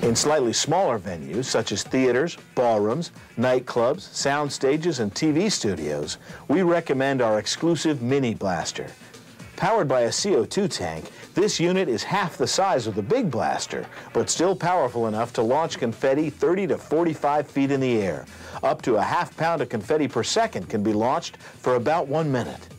In slightly smaller venues, such as theaters, ballrooms, nightclubs, sound stages, and TV studios, we recommend our exclusive Mini Blaster. Powered by a CO2 tank, this unit is half the size of the big blaster, but still powerful enough to launch confetti 30 to 45 feet in the air. Up to a half pound of confetti per second can be launched for about 1 minute.